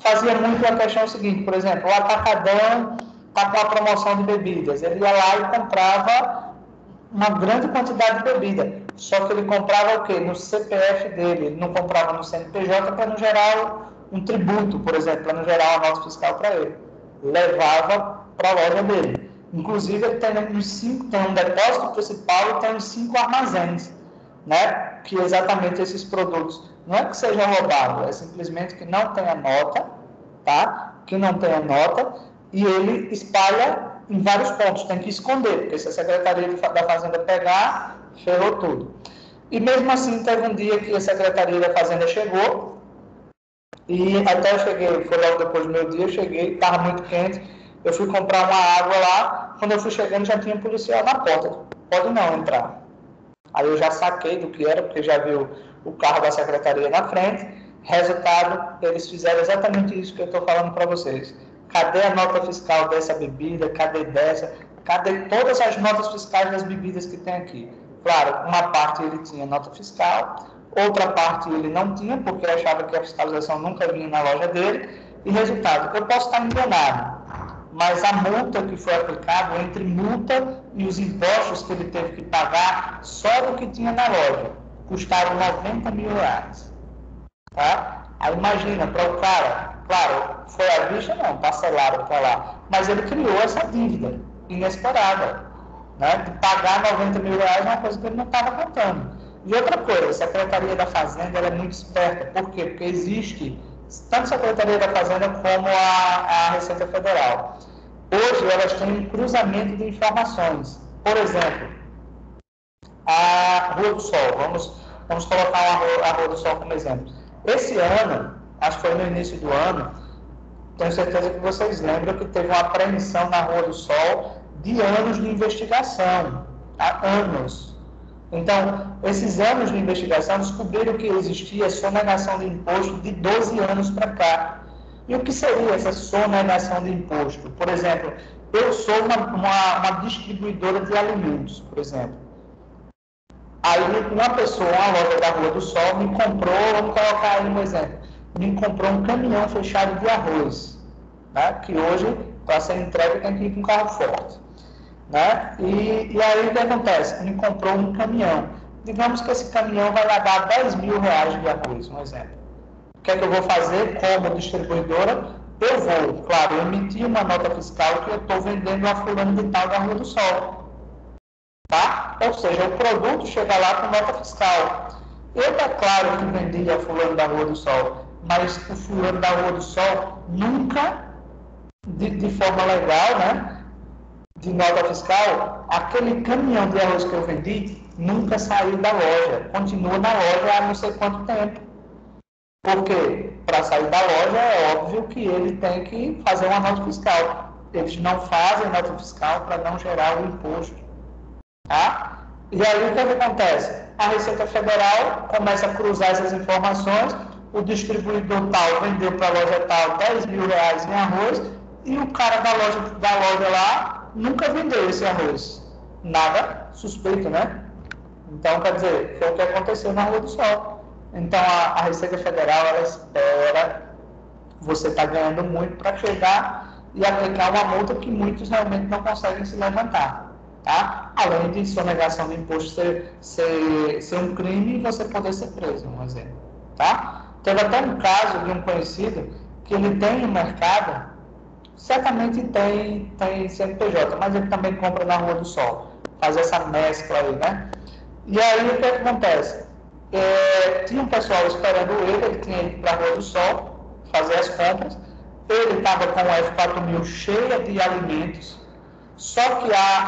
fazia muito a questão seguinte, por exemplo, o Atacadão está com a promoção de bebidas. Ele ia lá e comprava uma grande quantidade de bebida. Só que ele comprava o quê? No CPF dele. Ele não comprava no CNPJ para não gerar um tributo, por exemplo, para não gerar uma nota fiscal para ele. Levava para a loja dele. Inclusive, ele tem um depósito principal e tem uns 5 armazéns, né? Que exatamente esses produtos, não é que sejam roubados, é simplesmente que não tenha nota, tá? Que não tenha nota, e ele espalha em vários pontos, tem que esconder, porque se a Secretaria da Fazenda pegar, ferrou tudo. E mesmo assim, teve um dia que a Secretaria da Fazenda chegou, e até eu cheguei, foi logo depois do meu dia, eu cheguei, estava muito quente, eu fui comprar uma água lá, quando eu fui chegando já tinha um policial na porta, pode não entrar. Aí eu já saquei do que era, porque já viu o carro da Secretaria na frente, resultado, eles fizeram exatamente isso que eu estou falando para vocês. Cadê a nota fiscal dessa bebida? Cadê dessa? Cadê todas as notas fiscais das bebidas que tem aqui? Claro, uma parte ele tinha nota fiscal, outra parte ele não tinha, porque ele achava que a fiscalização nunca vinha na loja dele. E resultado, eu posso estar enganado, mas a multa que foi aplicada, entre multa e os impostos que ele teve que pagar, só do que tinha na loja, custaram R$90 mil. Tá? Aí imagina, para o cara, claro, foi à vista, não, parcelaram para lá, mas ele criou essa dívida inesperada, né? De pagar R$90 mil é uma coisa que ele não estava contando. E outra coisa, a Secretaria da Fazenda ela é muito esperta, por quê? Porque existe tanto a Secretaria da Fazenda como a Receita Federal. Hoje elas têm um cruzamento de informações. Por exemplo, a Rua do Sol, vamos colocar a Rua do Sol como exemplo. Esse ano, acho que foi no início do ano, tenho certeza que vocês lembram que teve uma apreensão na Rua do Sol de anos de investigação, há anos. Então, esses anos de investigação descobriram que existia sonegação de imposto de 12 anos para cá. E o que seria essa sonegação de imposto? Por exemplo, eu sou uma distribuidora de alimentos, por exemplo. Aí uma pessoa, uma loja da Rua do Sol, me comprou, vamos colocar aí um exemplo, me comprou um caminhão fechado de arroz, né? Que hoje, para ser entregue, tem que ir com um carro forte. Né? E aí o que acontece? Me comprou um caminhão. Digamos que esse caminhão vai levar R$10 mil de arroz, um exemplo. O que é que eu vou fazer como distribuidora? Eu vou, claro, emitir uma nota fiscal que eu estou vendendo a fulano de tal da Rua do Sol. Tá? Ou seja, o produto chega lá com nota fiscal. Eu declaro que vendi a fulano da Rua do Sol, mas o fulano da Rua do Sol nunca, de forma legal, né? De nota fiscal, aquele caminhão de arroz que eu vendi nunca saiu da loja, continua na loja há não sei quanto tempo. Porque para sair da loja é óbvio que ele tem que fazer uma nota fiscal. Eles não fazem nota fiscal para não gerar o imposto. Tá? E aí o que acontece? A Receita Federal começa a cruzar essas informações, o distribuidor tal vendeu para a loja tal R$10 mil em arroz, e o cara da loja lá nunca vendeu esse arroz. Nada suspeito, né? Então, quer dizer, foi o que aconteceu na Rua do Sol. Então, a Receita Federal, ela espera você estar ganhando muito para chegar e aplicar uma multa que muitos realmente não conseguem se levantar. Tá? Além de sonegação de imposto ser um crime e você poder ser preso, um exemplo. Tá? Teve até um caso de um conhecido que ele tem no mercado, certamente tem CNPJ, mas ele também compra na Rua do Sol, faz essa mescla aí, né? E aí o que acontece? Tinha um pessoal esperando ele tinha ido para a Rua do Sol fazer as compras, ele estava com o F4000 cheia de alimentos, só que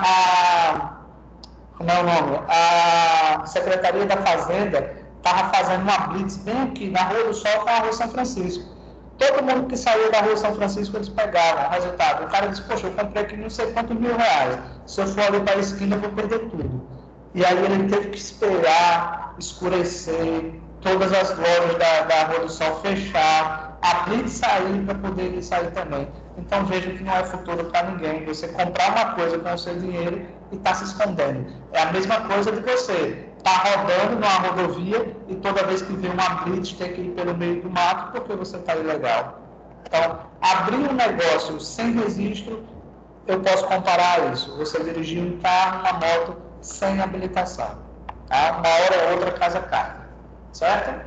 como é o nome? A Secretaria da Fazenda estava fazendo uma blitz bem aqui na Rua do Sol com a Rua São Francisco. Todo mundo que saiu da Rua São Francisco, eles pegavam o resultado. O cara disse, poxa, eu comprei aqui não sei quantos mil reais. Se eu for ali para a esquina, eu vou perder tudo. E aí ele teve que esperar, escurecer, todas as lojas da Rua do Sol fechar, a blitz sair para poder ele sair também. Então veja que não é futuro para ninguém. Você comprar uma coisa com o seu dinheiro e está se escondendo. É a mesma coisa de você está rodando numa rodovia e toda vez que vem uma blitz tem que ir pelo meio do mato porque você está ilegal. Então, abrir um negócio sem registro, eu posso comparar a isso. Você dirigir um carro, uma moto sem habilitação. Tá? Uma hora ou outra casa carga. Certo?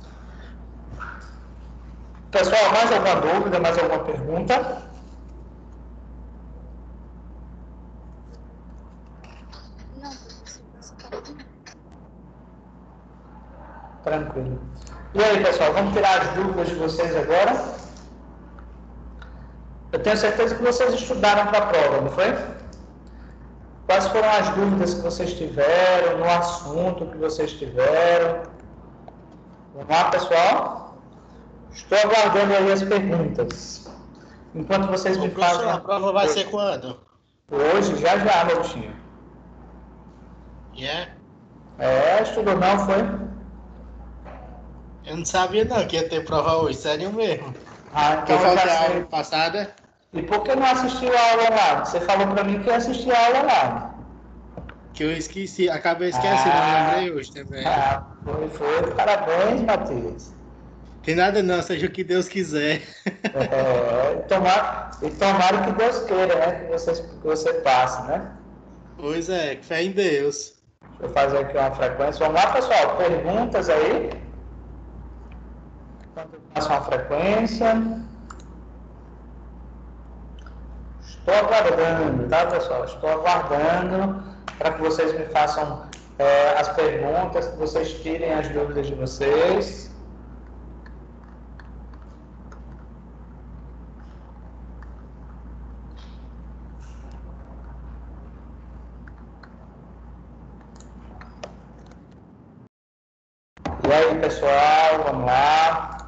Pessoal, mais alguma dúvida, mais alguma pergunta?
Não, professor.
Tranquilo. E aí, pessoal, vamos tirar as dúvidas de vocês agora? Eu tenho certeza que vocês estudaram para a prova, não foi? Quais foram as dúvidas que vocês tiveram, no assunto que vocês tiveram? Vamos lá, pessoal? Estou aguardando aí as perguntas. Enquanto vocês me fazem...
A prova vai ser quando?
Hoje, já, meu tio.
Yeah.
Estudou não, foi?
Eu não sabia não que ia ter prova hoje, sério mesmo.
Então
Eu faltei
já
a
sei.
aula passada.
E por que não assistiu a aula online? Você falou para mim que ia assistir a aula online.
Que eu esqueci, acabei esquecendo, não lembrei hoje também.
Foi. Parabéns, Matheus.
Tem nada não, seja o que Deus quiser.
Tomara que Deus queira, né? Que você passe, né?
Pois é, fé em Deus.
Deixa eu fazer aqui uma frequência. Vamos lá, pessoal. Perguntas aí? Enquanto eu faço uma frequência. Estou aguardando, tá, pessoal? Estou aguardando para que vocês me façam as perguntas, que vocês tirem as dúvidas de vocês. E aí, pessoal, vamos lá.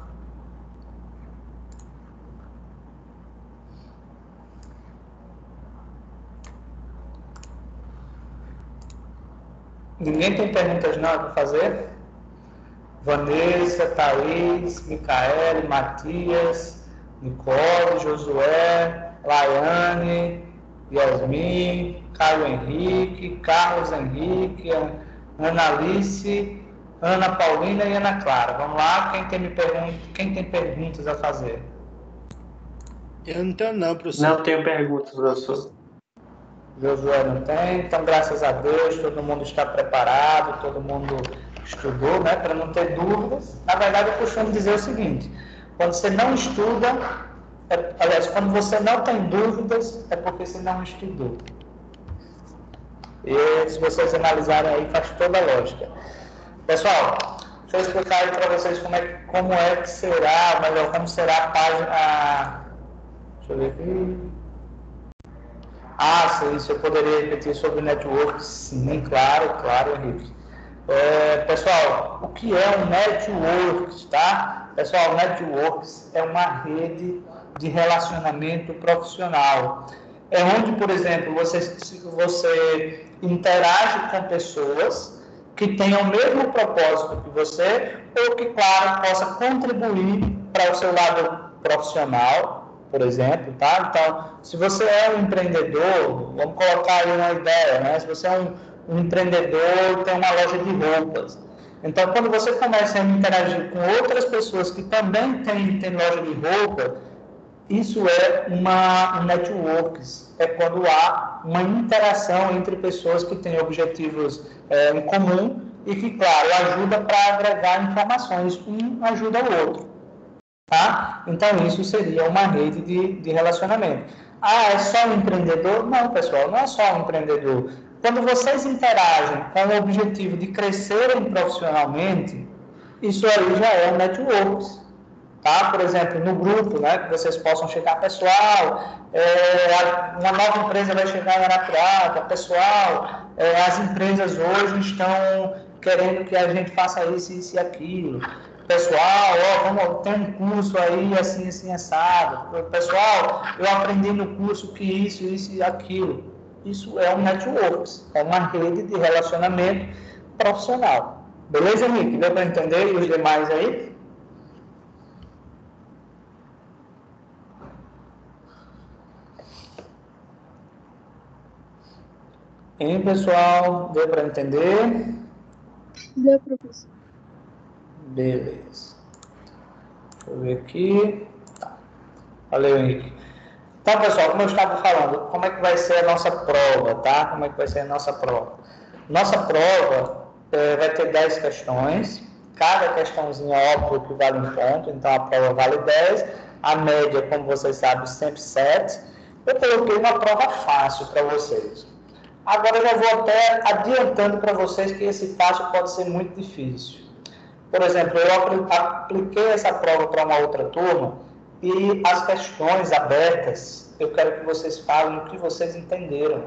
Ninguém tem perguntas não para fazer? Vanessa, Thaís, Micaele, Matias, Nicole, Josué, Laiane, Yasmin, Caio Henrique, Carlos Henrique, Ana Alice, Ana Paulina e Ana Clara. Vamos lá, quem tem perguntas a fazer?
Eu não tenho não, professor.
Não tenho perguntas, professor.
Josué não tem, então graças a Deus todo mundo está preparado, todo mundo estudou, né, para não ter dúvidas. Na verdade, eu costumo dizer o seguinte: quando você não estuda, aliás, quando você não tem dúvidas, é porque você não estudou. E se vocês analisarem aí, faz toda a lógica. Pessoal, deixa eu explicar aí para vocês como é que será, melhor, como será a página. Deixa eu ver aqui. Sim, isso eu poderia repetir sobre networks, sim, claro, Henrique. Pessoal, o que é um networks, tá? Pessoal, networks é uma rede de relacionamento profissional. É onde, por exemplo, você interage com pessoas que tenham o mesmo propósito que você ou que, claro, possa contribuir para o seu lado profissional, por exemplo, tá? Então, se você é um empreendedor, vamos colocar aí uma ideia, né? Se você é um empreendedor, tem uma loja de roupas. Então, quando você começa a interagir com outras pessoas que também têm loja de roupa, isso é um networks. É quando há uma interação entre pessoas que têm objetivos em comum e que, claro, ajuda para agregar informações. Um ajuda o outro. Tá? Então, isso seria uma rede de relacionamento. É só um empreendedor? Não, pessoal, não é só um empreendedor. Quando vocês interagem com o objetivo de crescerem profissionalmente, isso aí já é um networks. Tá? Por exemplo, no grupo, né, que vocês possam chegar, pessoal, uma nova empresa vai chegar em Arapiraca, pessoal, as empresas hoje estão querendo que a gente faça isso e aquilo. Pessoal, tem um curso aí assim, assado. Pessoal, eu aprendi no curso que isso e aquilo. Isso é um networks, é uma rede de relacionamento profissional. Beleza, Henrique? Deu para entender? E os demais aí? Hein, pessoal? Deu para entender?
Deu, professor.
Beleza. Deixa eu ver aqui. Tá. Valeu, Henrique. Então, pessoal, como eu estava falando, como é que vai ser a nossa prova, tá? Como é que vai ser a nossa prova? Nossa prova vai ter 10 questões. Cada questãozinha, óbvio, que vale um ponto. Então, a prova vale 10. A média, como vocês sabem, sempre 7. Eu coloquei uma prova fácil para vocês. Agora, eu já vou até adiantando para vocês que esse fácil pode ser muito difícil. Por exemplo, eu apliquei essa prova para uma outra turma e as questões abertas, eu quero que vocês falem o que vocês entenderam,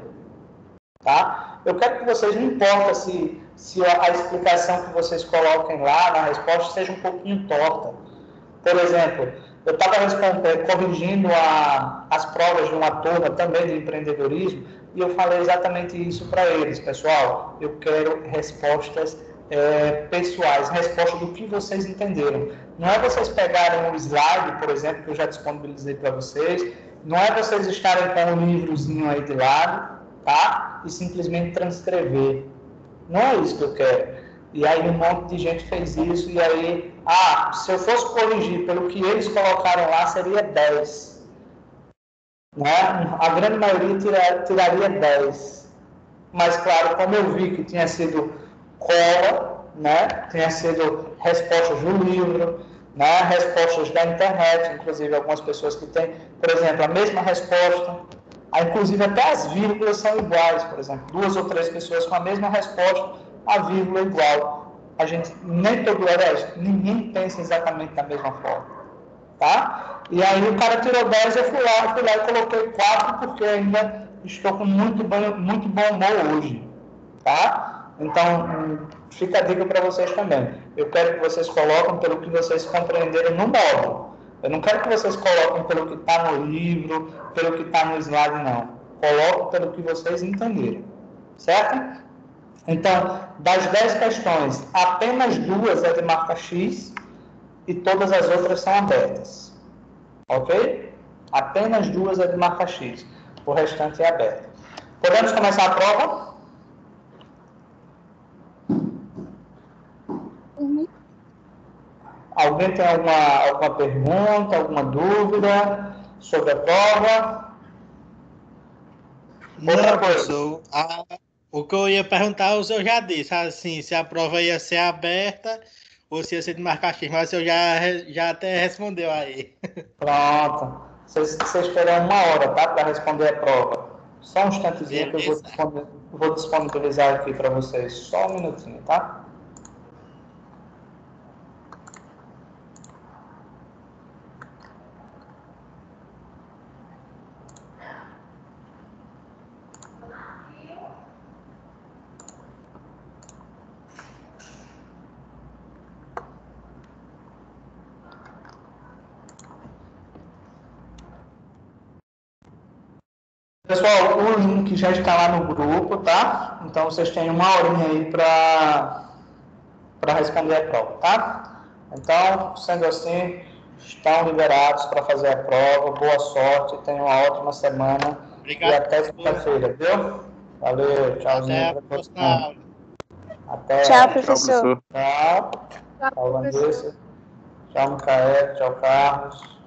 tá? Eu quero que vocês, não importa se a explicação que vocês coloquem lá na resposta seja um pouquinho torta. Por exemplo, eu estava corrigindo as provas de uma turma também de empreendedorismo e eu falei exatamente isso para eles, pessoal. Eu quero respostas pessoais, respostas do que vocês entenderam. Não é vocês pegarem um slide, por exemplo, que eu já disponibilizei para vocês, não é vocês estarem com um livrozinho aí de lado, tá? E simplesmente transcrever. Não é isso que eu quero. E aí um monte de gente fez isso, e aí, se eu fosse corrigir pelo que eles colocaram lá, seria 10. Né? A grande maioria tiraria 10. Mas, claro, como eu vi que tinha sido cola, né? Tinha sido respostas do livro, né? Respostas da internet, inclusive algumas pessoas que têm, por exemplo, a mesma resposta, inclusive até as vírgulas são iguais, por exemplo, 2 ou 3 pessoas com a mesma resposta, a vírgula é igual. A gente, nem todo ninguém pensa exatamente da mesma forma, tá? E aí o cara tirou 10, eu fui lá e coloquei 4, porque ainda estou com muito bom humor hoje, tá? Então, fica a dica para vocês também. Eu quero que vocês coloquem pelo que vocês compreenderam no módulo. Eu não quero que vocês coloquem pelo que está no livro, pelo que está no slide, não. Coloquem pelo que vocês entenderam, certo? Então, das 10 questões, apenas 2 é de marca X e todas as outras são abertas. Ok? Apenas 2 é de marca X. O restante é aberto. Podemos começar a prova? Alguém tem alguma pergunta, alguma dúvida sobre a prova?
Não, professor. O que eu ia perguntar, o senhor já disse, assim, se a prova ia ser aberta ou se ia ser de marcar X, mas o senhor já até respondeu aí.
Pronto. Vocês terão 1 hora, tá? Para responder a prova. Só um instantezinho que eu vou disponibilizar aqui para vocês. Só um minutinho, tá? Pessoal, o link já está lá no grupo, tá? Então, vocês têm 1 horinha aí para responder a prova, tá? Então, sendo assim, estão liberados para fazer a prova. Boa sorte, tenham uma ótima semana.
Obrigado.
E até segunda-feira, viu? Valeu, tchauzinho.
Até a próxima aula.
Tchau, professor.
Tchau. Tchau, Vanessa. Tchau, Micael. Tchau, Carlos.